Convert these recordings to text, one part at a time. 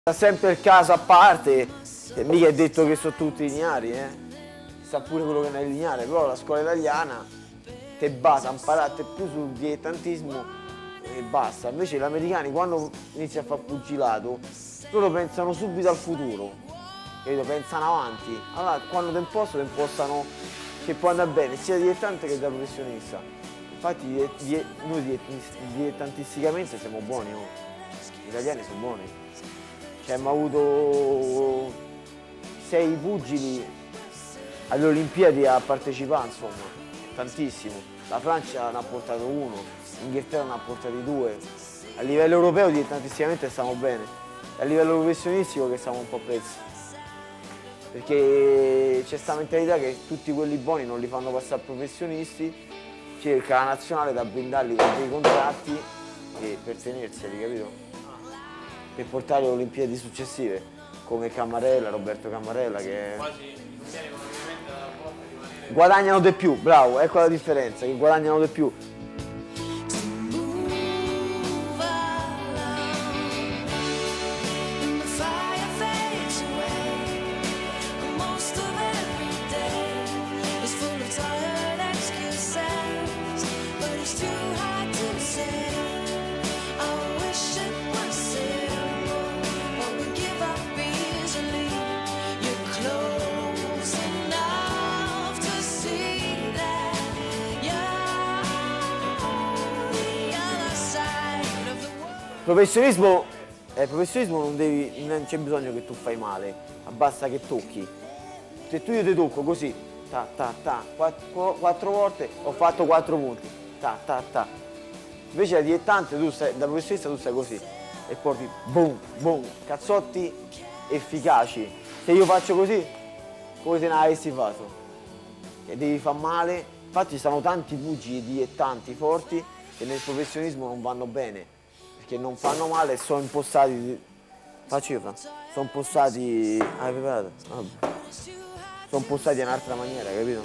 Sta sempre il caso a parte, che mica è detto che sono tutti lineari, sa pure quello che non è lineare, però la scuola italiana te basa, imparate più sul dilettantismo e basta. Invece gli americani quando iniziano a fare pugilato, loro pensano subito al futuro, capito? Pensano avanti. Allora quando ti impostano che può andare bene sia dilettante che da professionista. Infatti noi dilettantisticamente siamo buoni, no? Gli italiani sono buoni. Cioè, abbiamo avuto 6 pugili alle Olimpiadi a partecipare, insomma, tantissimo. La Francia ne ha portato 1, l'Inghilterra ne ha portati 2. A livello europeo dilettantisticamente stiamo bene, a livello professionistico che siamo un po' persi. Perché c'è questa mentalità che tutti quelli buoni non li fanno passare a professionisti, cerca la nazionale da blindarli con dei contratti e per tenerseli, capito? Per portare alle Olimpiadi successive, come Cammarella, Roberto Cammarella, che guadagnano di più, bravo, ecco la differenza, che guadagnano di più. Professionismo non c'è bisogno che tu fai male, ma basta che tocchi. Se io ti tocco così, ta ta ta, 4 volte ho fatto 4 punti, ta ta ta. Invece da dilettante, da professionista tu stai così e porti boom, boom, cazzotti efficaci. Se io faccio così, come se non avessi fatto. Che devi far male. Infatti ci sono tanti pugili dilettanti forti che nel professionismo non vanno bene. Che non fanno male e sono impostati. Faccio io, sono impostati. Hai preparato? Vabbè. Sono impostati in un'altra maniera, capito?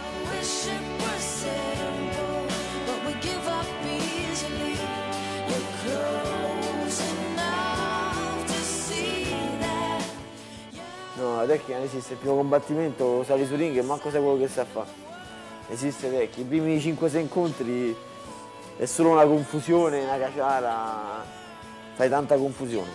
No, la tecnica non esiste, il primo combattimento sali su ring e manco sai quello che sa fare. Esiste tecnica, i primi 5-6 incontri è solo una confusione, una caciara, fai tanta confusione.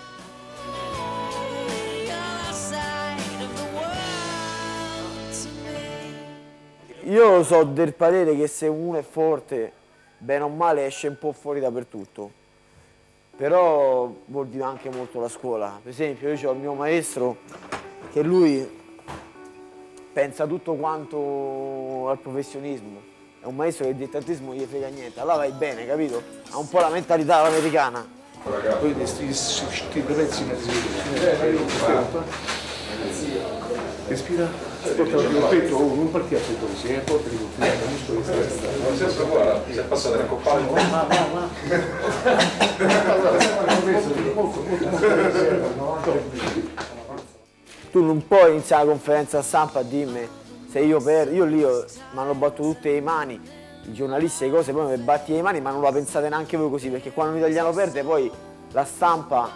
Io so del parere che se uno è forte, bene o male esce un po' fuori dappertutto, però vuol dire anche molto la scuola. Per esempio io ho il mio maestro che lui pensa tutto quanto al professionismo. È un maestro che il dilettantismo non gli frega niente, allora vai bene, capito? Ha un po' la mentalità americana. Poi ti pezzi respira, porta il petto, non parti a petto così, porta di muscoli esterni. Non si guarda, si è passato a coppare. Tu non puoi iniziare la conferenza stampa a dirmi se io perdo, io lì mi hanno battuto tutte le mani, i giornalisti e cose, poi mi batti le mani, ma non la pensate neanche voi così, perché quando un italiano perde poi la stampa,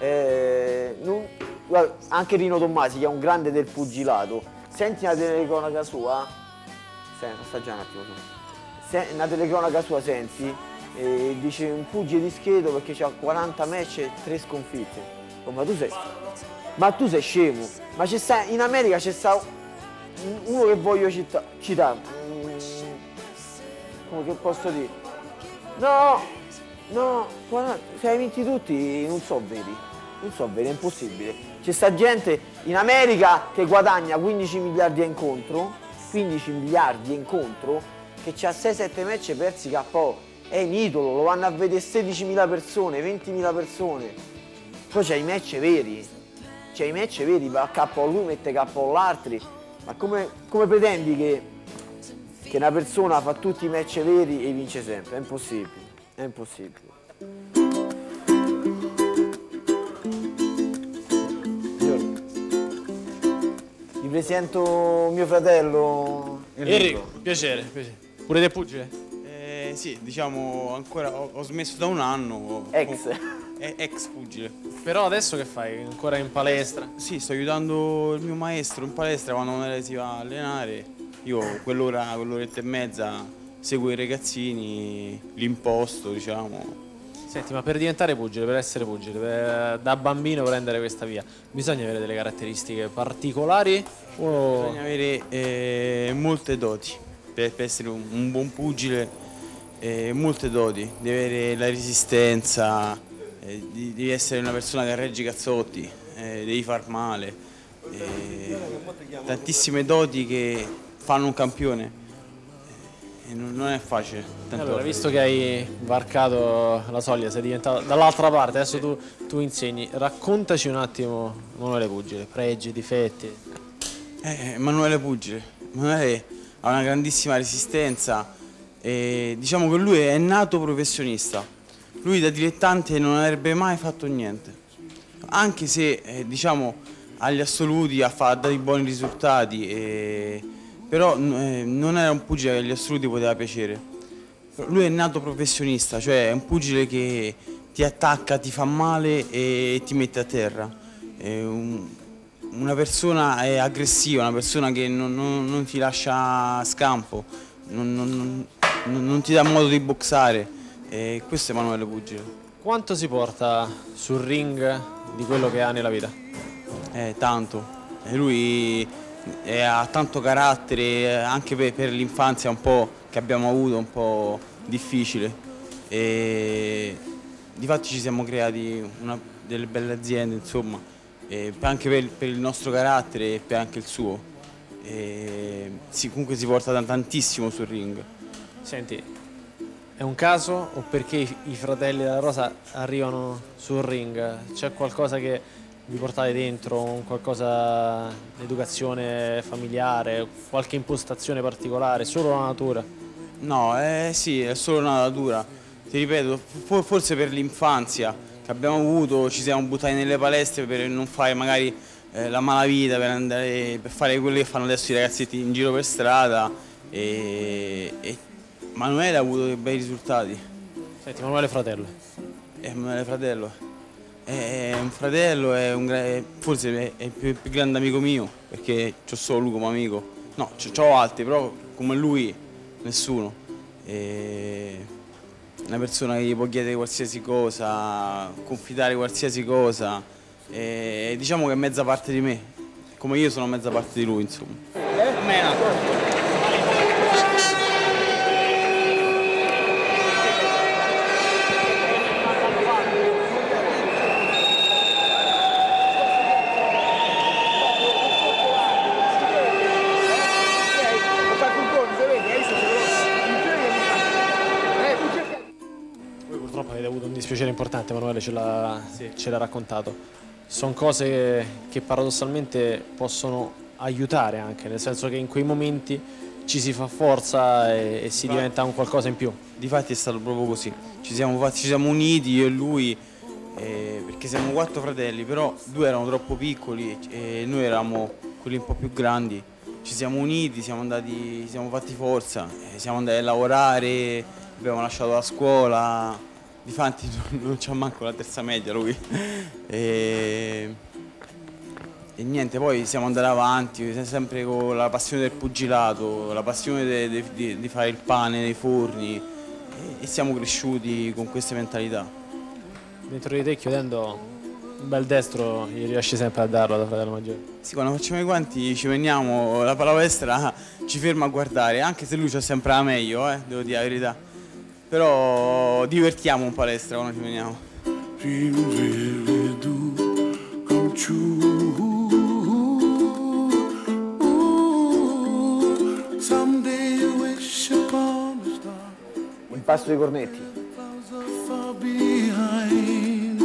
guarda, anche Rino Tommasi che è un grande del pugilato, senti una telecronaca sua, assaggiare un attimo, una telecronaca sua senti, dice un pugile discreto perché ha 40 match e 3 sconfitte. Oh, ma tu sei scemo, ma in America c'è sta uno che voglio citare, come che posso dire? No, guarda, se hai vinti tutti non so veri, è impossibile. C'è sta gente in America che guadagna 15 miliardi a incontro, che c'ha 6-7 match persi KO, è un idolo, lo vanno a vedere 16.000 persone, 20.000 persone. Poi c'è i match veri, va a KO lui, mette KO l'altri. Ma come pretendi che una persona fa tutti i match veri e vince sempre? È impossibile, è impossibile. Vi presento mio fratello Enrico. Piacere. Pure te pugile? Sì, diciamo ancora ho smesso da un anno. Ex Ex pugile. Però adesso che fai? Ancora in palestra? Sì, sto aiutando il mio maestro in palestra quando non si va a allenare. Io quell'oretta e mezza seguo i ragazzini, li imposto, diciamo. Senti, ma per diventare pugile, per essere pugile, da bambino prendere questa via, bisogna avere delle caratteristiche particolari o... Bisogna avere molte doti per essere un buon pugile, molte doti. Devi avere la resistenza, devi essere una persona che regge i cazzotti, devi far male. Tantissime doti che fanno un campione. Non è facile. Allora, visto che hai varcato la soglia, sei diventato dall'altra parte, adesso tu insegni, raccontaci un attimo Emanuele Pugile, pregi, difetti. Emanuele Pugile. Emanuele ha una grandissima resistenza e diciamo che lui è nato professionista. Lui da dilettante non avrebbe mai fatto niente, anche se diciamo agli assoluti ha dato buoni risultati, però non era un pugile che agli assoluti poteva piacere. Lui è nato professionista, cioè è un pugile che ti attacca, ti fa male e ti mette a terra. È una persona aggressiva, una persona che non ti lascia scampo, non ti dà modo di boxare. Questo è Emanuele Pugile. Quanto si porta sul ring di quello che ha nella vita? Tanto. Lui ha tanto carattere, anche per l'infanzia un po' che abbiamo avuto, un po' difficile. Difatti ci siamo creati delle belle aziende, insomma, anche per il nostro carattere e per anche il suo. Comunque si porta tantissimo sul ring. Senti, è un caso o perché i fratelli della Rosa arrivano sul ring? C'è qualcosa che vi portate dentro, qualcosa di educazione familiare, qualche impostazione particolare, solo la natura? No, sì, è solo una natura. Ti ripeto, forse per l'infanzia che abbiamo avuto ci siamo buttati nelle palestre per non fare magari la malavita, per fare quello che fanno adesso i ragazzetti in giro per strada. E Emanuele ha avuto dei bei risultati. Senti, Emanuele fratello. Emanuele fratello. È un fratello, forse è il più grande amico mio, perché c'ho solo lui come amico. No, c'ho altri, però come lui nessuno. È una persona che gli può chiedere qualsiasi cosa, confidare qualsiasi cosa. Diciamo che è mezza parte di me, come io sono mezza parte di lui, insomma. Mena. Purtroppo avete avuto un dispiacere importante, Emanuele ce l'ha raccontato. Sono cose che paradossalmente possono aiutare anche, nel senso che in quei momenti ci si fa forza e si diventa un qualcosa in più. Difatti è stato proprio così, ci siamo uniti io e lui, perché siamo 4 fratelli, però 2 erano troppo piccoli e noi eravamo quelli un po' più grandi. Ci siamo uniti, siamo fatti forza, siamo andati a lavorare, abbiamo lasciato la scuola. Difatti non c'ha manco la terza media lui. E niente, poi siamo andati avanti, sempre con la passione del pugilato, la passione di fare il pane nei forni e siamo cresciuti con queste mentalità. Dentro di te, chiudendo, un bel destro gli riesci sempre a darlo da fratello maggiore? Sì, quando facciamo i guanti ci veniamo, la palestra ci ferma a guardare, anche se lui c'ha sempre la meglio, devo dire la verità. Però divertiamo in palestra quando ci veniamo. Dreams really do come true. Ooh, someday you wish upon a star. Un pasto di cornetti. Far behind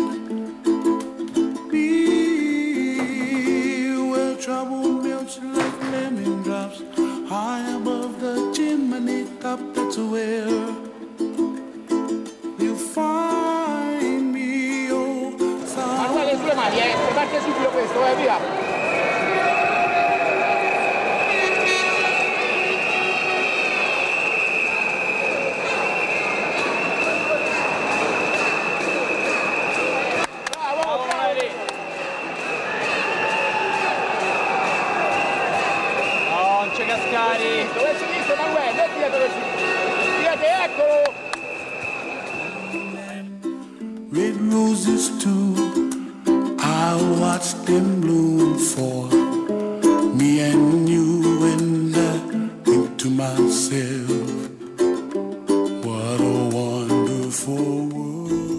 me, where trouble melts like lemon drops high above the chimney top. That's where you find me, oh. Manuele, sulle mani, parte subito questo, via. Emanuele, metti dietro così. Dietro, eccolo! Red roses too, I watched them bloom for me and you, and I think to myself, what a wonderful world.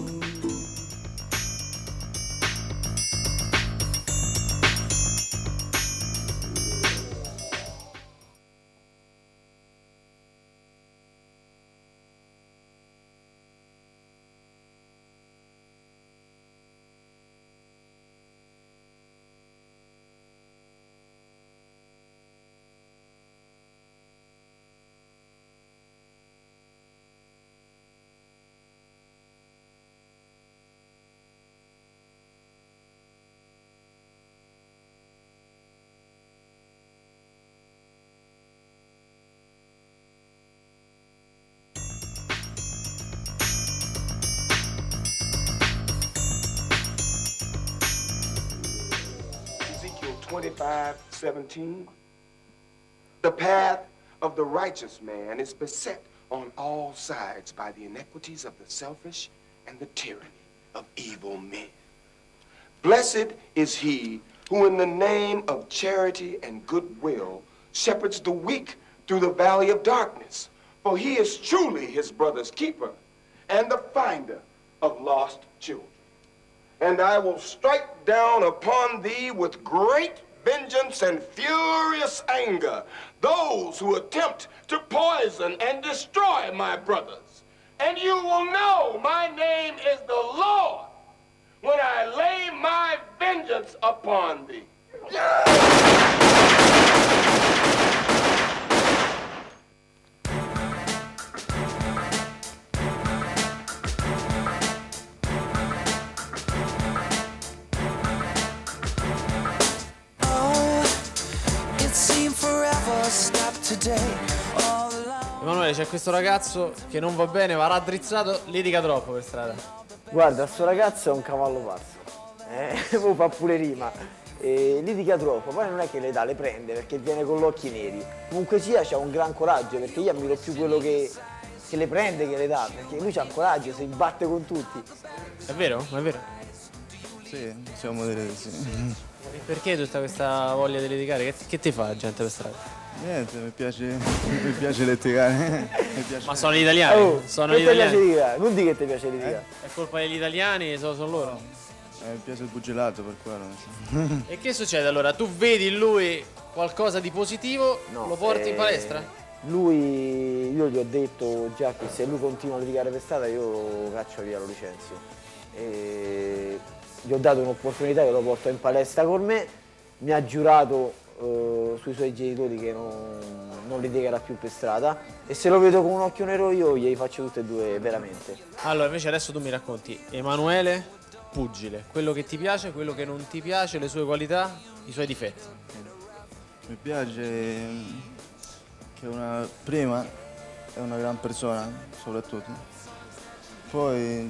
Ezekiel 25:17. The path of the righteous man is beset on all sides by the iniquities of the selfish and the tyranny of evil men. Blessed is he who in the name of charity and goodwill shepherds the weak through the valley of darkness, for he is truly his brother's keeper and the finder of lost children. And I will strike down upon thee with great vengeance and furious anger those who attempt to poison and destroy my brothers. And you will know my name is the Lord when I lay my vengeance upon thee. Emanuele, c'è questo ragazzo che non va bene, va raddrizzato, litiga troppo per strada. Guarda, sto ragazzo è un cavallo pazzo, lo fa pure rima, litiga troppo, poi non è che le dà, le prende perché viene con gli occhi neri. Comunque sia, c'ha un gran coraggio, perché io ammiro più quello che le prende che le dà, perché lui c'ha coraggio, si batte con tutti. È vero? È vero? Sì, possiamo dire di sì. E perché tutta questa voglia di litigare? Che ti fa la gente per strada? Niente, mi piace litigare. Mi piace. Ma sono gli italiani? Oh, Sono che gli ti piace italiani? litigare? Non di che ti piace litigare. È colpa degli italiani, sono loro. Mi piace il pugilato per quello. E che succede allora? Tu vedi in lui qualcosa di positivo, No, lo porti in palestra? Lui, io gli ho detto già che se lui continua a litigare per strada io lo caccio via, lo licenzio. E gli ho dato un'opportunità che lo porto in palestra con me, mi ha giurato sui suoi genitori che non litigherà più per strada, e se lo vedo con un occhio nero io glieli faccio tutte e due veramente. Allora, invece adesso tu mi racconti Emanuele pugile, quello che ti piace, quello che non ti piace, le sue qualità, i suoi difetti. Mi piace che prima è una gran persona, soprattutto. Poi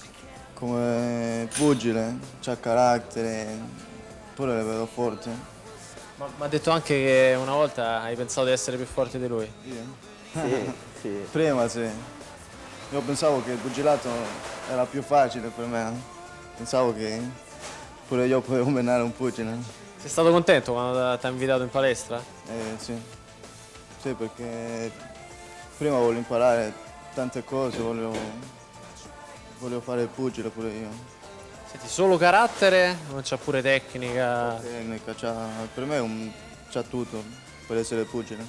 come pugile, c'ha carattere, pure le vedo forte. Ma ha detto anche che una volta hai pensato di essere più forte di lui. Sì, sì. Prima sì. Io pensavo che il pugilato era più facile per me. Pensavo che pure io potevo menare un pugile. Sei stato contento quando ti ha invitato in palestra? Sì. Sì, perché prima volevo imparare tante cose, volevo fare il pugile pure io. Senti, solo carattere o c'ha pure tecnica? Tecnica, per me c'ha tutto per essere pugile.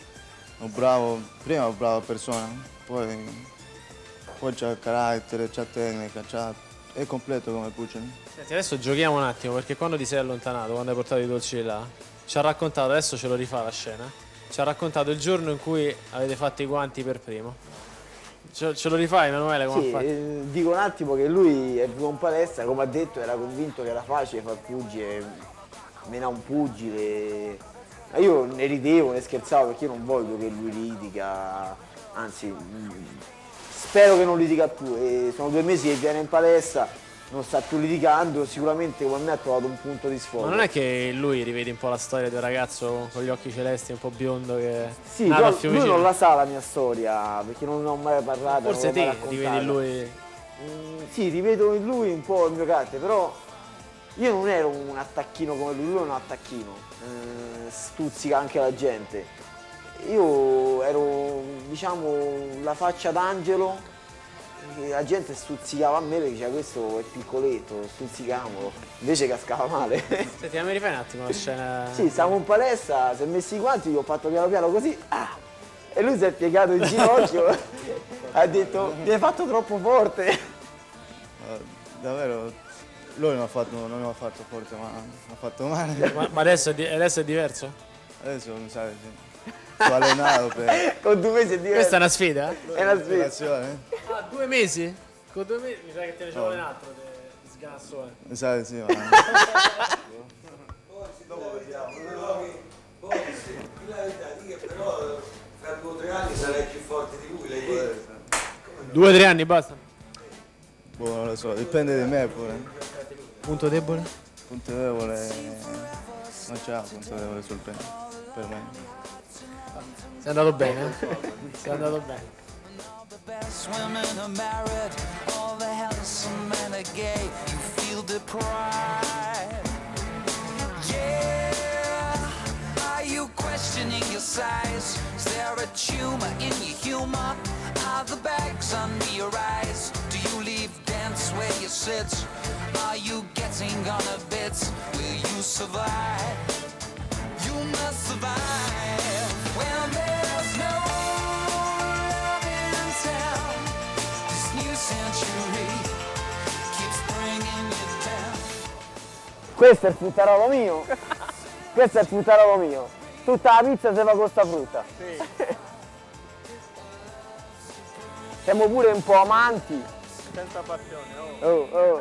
Prima brava persona, poi c'ha carattere, c'ha tecnica, è completo come pugile. Senti, adesso giochiamo un attimo, perché quando ti sei allontanato, quando hai portato i dolci di là, ci ha raccontato, adesso ce lo rifà la scena, ci ha raccontato il giorno in cui avete fatto i guanti per primo. Ce lo rifai, Emanuele? Come Sì, ha fatto? dico un attimo che lui è venuto in palestra, come ha detto, era convinto che era facile far pugile, menare un pugile. Ma io ne ridevo, ne scherzavo, perché io non voglio che lui litiga, anzi spero che non litiga più. E sono 2 mesi che viene in palestra, non sta più litigando, sicuramente come me ha trovato un punto di sfogo. Ma non è che lui rivede un po' la storia di un ragazzo con gli occhi celesti, un po' biondo che Sì, nata a però lui Fiumicino? non la sa la mia storia, perché non ne ho mai parlato. Forse non l'ho mai te rivedi in raccontata. lui. Sì, rivedo in lui un po' il mio carattere, però io non ero un attacchino come lui è un attacchino, stuzzica anche la gente. Io ero, diciamo, la faccia d'angelo, e la gente stuzzicava a me perché diceva questo è piccoletto, stuzzicamolo, invece cascava male. Senti, mi rifai un attimo la scena? Sì, stavamo in palestra, si è messi i guanti, gli ho fatto piano piano così, e lui si è piegato in ginocchio, ha detto mi hai fatto troppo forte. Davvero, lui non mi ha fatto forte, ma mi ha fatto male. Ma adesso è diverso? Adesso mi sa che sì. Sono allenato per Con 2 mesi è diverso. Questa è una sfida? È una sfida. l'azione. Ah, 2 mesi? Con 2 mesi mi sa che te ne ci vuole un altro di sganassone. Mi sa che sì, ma... La verità di che però fra 2 o 3 anni sarai più forte di lui, lei è. 2 o 3 anni basta? Boh, non lo so, dipende da me pure. Punto debole? Punto debole... Non c'è punto debole sul pene, per me. Sei andato bene? Sei andato bene. Best women are married, all the handsome men are gay. You feel deprived. Yeah, are you questioning your size? Is there a tumor in your humor? Are the bags under your eyes? Do you leave dance where you sit? Are you getting on a bit? Will you survive? You must survive when there's no love in town. This new century keeps bringing you down. Questo è il fruttarolo mio. Questo è il fruttarolo mio. Tutta la pizza si fa con sta frutta. Siamo pure un po' amanti. Senza passione, No.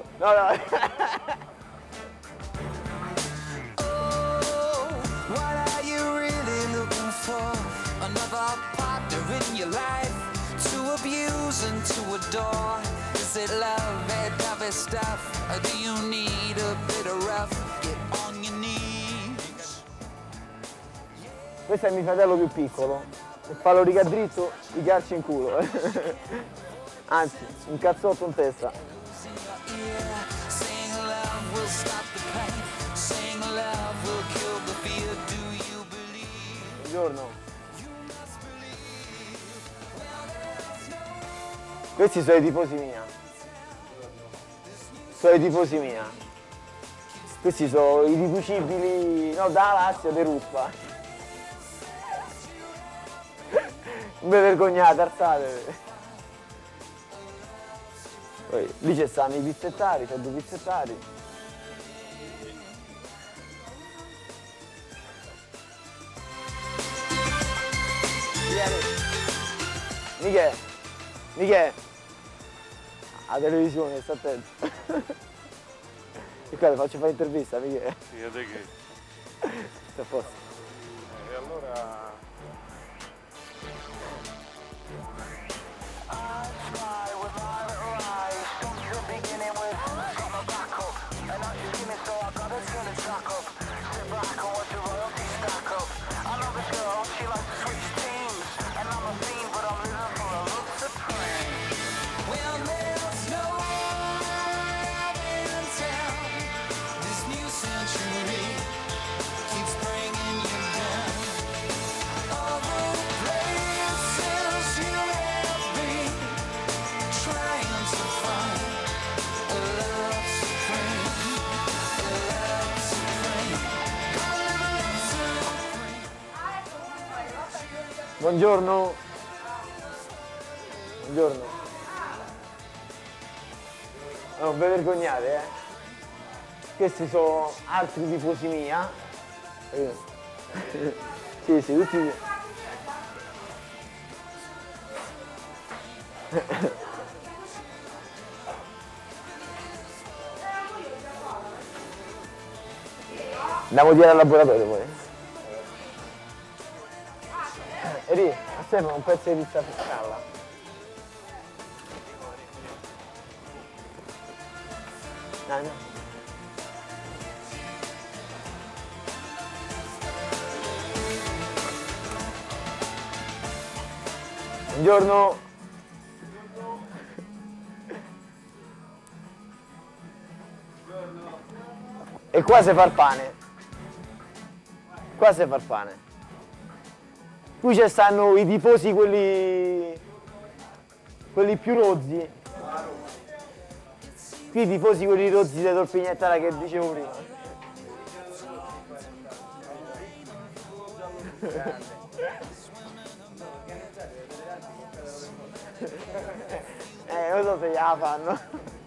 What are you really looking for? Another partner in your life to abuse and to adore? Is it love, that heavy stuff? Or do you need a bit of rough? Get on your knees. Questo è mio fratello più piccolo. Se fa lo riga dritto, gli calci in culo. Anzi, un cazzotto in testa. Saying love will stop the pain. Saying love will kill the fear. Do you believe? Buongiorno. Questi sono i tifosi mia. Questi sono i ricucibili, no, da Lazio de Ruspa. Non vi vergognate, alzatevi. Poi lì ci stanno i pizzettari, c'è 2 pizzettari. Vieni. Michele. La televisione, sta attento. E qua le faccio fare intervista, Michele. Sì, a te che? Sta a posto. E allora... When there's no love in town, this new century keeps bringing you down. All the places you have been, trying to find a love supreme, a love supreme, a love supreme. Buongiorno. Buongiorno. Non vi vergognate, eh? Questi sono altri tifosi mia. Sì, tutti. Andiamo via dal laboratorio poi. Eri, a Stefano un pezzo di pizza fiscale. No. Buongiorno. E qua si fa il pane. Qua si fa il pane. Qui ci stanno i tifosi, quelli più rozzi. Qui i tifosi, quelli rozzi dei Torpignettara che dicevo prima. Non so se gliela fanno.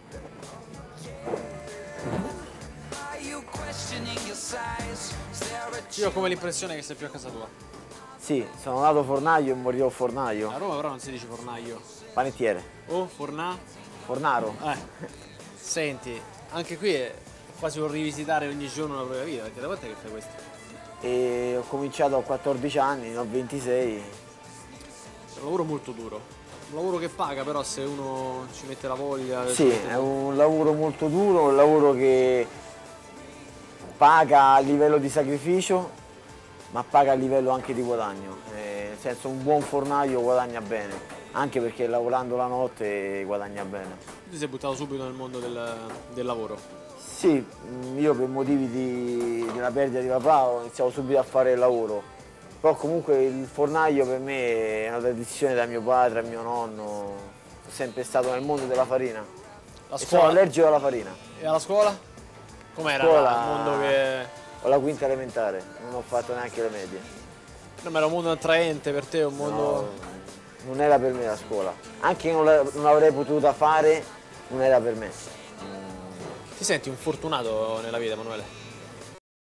Io ho come l'impressione che sei più a casa tua. Sì, sono nato fornaio e morirò fornaio. A Roma però non si dice fornaio. Panettiere. Oh, fornà? Fornaro. Senti, anche qui è quasi un rivisitare ogni giorno la propria vita, perché da quant'è che fai questo? E ho cominciato a 14 anni, ne ho 26. È un lavoro molto duro. Un lavoro che paga però se uno ci mette la voglia. Sì, è un lavoro molto duro, un lavoro che paga a livello di sacrificio, ma paga a livello anche di guadagno. Nel senso, un buon fornaio guadagna bene, anche perché lavorando la notte guadagna bene. Tu ti sei buttato subito nel mondo del lavoro? Sì, io per motivi della perdita di papà ho iniziato subito a fare il lavoro. Però comunque il fornaio per me è una tradizione da mio padre, da mio nonno. Sono sempre stato nel mondo della farina. Sono allergico alla farina. E alla scuola? Com'era il mondo che... Ho la quinta elementare, non ho fatto neanche le medie. No, ma era un mondo attraente per te, un mondo... No, non era per me la scuola. Anche non l'avrei potuta fare, non era per me. Ti senti un fortunato nella vita, Emanuele?